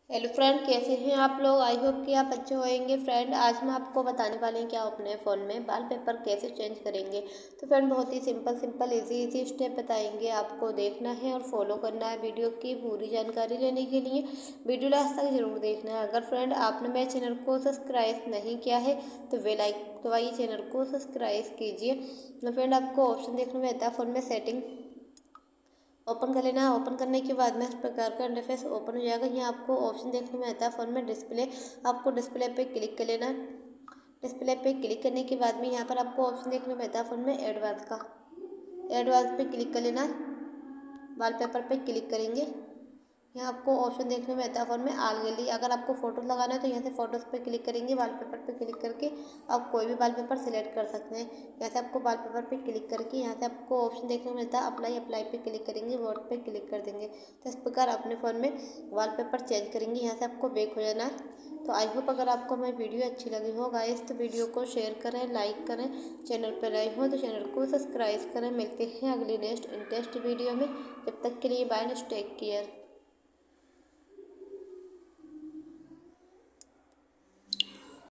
Hello friend, कैसे हैं आप लोग। आई होप कि आप अच्छे होंगे। फ्रेंड, आज हम आपको बताने वाले हैं कि आप अपने फ़ोन में वॉलपेपर कैसे चेंज करेंगे। तो फ्रेंड, बहुत ही सिंपल इजी स्टेप बताएंगे। आपको देखना है और फॉलो करना है। वीडियो की पूरी जानकारी लेने के लिए वीडियो लास्ट तक जरूर देखना है। अगर फ्रेंड आपने मेरे चैनल को सब्सक्राइब नहीं किया है तो बेल आइकन दबाइए, चैनल को सब्सक्राइब कीजिए। तो फ्रेंड, आपको ऑप्शन देखने में आता है फ़ोन में सेटिंग, ओपन कर लेना है। ओपन करने के बाद में इस प्रकार का इंटरफेस ओपन हो जाएगा। यहाँ आपको ऑप्शन देखने में आता है फ़ोन में डिस्प्ले। आपको डिस्प्ले पे क्लिक कर लेना है। डिस्प्ले पे क्लिक करने के बाद में यहाँ पर आपको ऑप्शन देखने में आता है फ़ोन में एडवांस का। एडवांस पे क्लिक कर लेना है। वॉलपेपर पे क्लिक करेंगे। यहाँ आपको ऑप्शन देखने में आता है फ़ोन में ऑल गैलरी। अगर आपको फ़ोटो लगाना है तो यहाँ से फ़ोटोज़ पे क्लिक करेंगे। वॉलपेपर पे क्लिक करके आप कोई भी वॉलपेपर सेलेक्ट कर सकते हैं। यहाँ से आपको वॉलपेपर पे क्लिक करके यहाँ से आपको ऑप्शन देखने को मिलता है अप्लाई पे क्लिक करेंगे, वोट पे क्लिक कर देंगे। तो इस प्रकार अपने फ़ोन में वॉलपेपर चेंज करेंगे। यहाँ से आपको बैक हो जाना है। तो आई होप अगर आपको हमारी वीडियो अच्छी लगी हो गाइस तो वीडियो को शेयर करें, लाइक करें। चैनल पर नए हो तो चैनल को सब्सक्राइब करें। मिलते हैं अगली नेक्स्ट इंटरेस्ट वीडियो में। जब तक के लिए बाय, टेक केयर।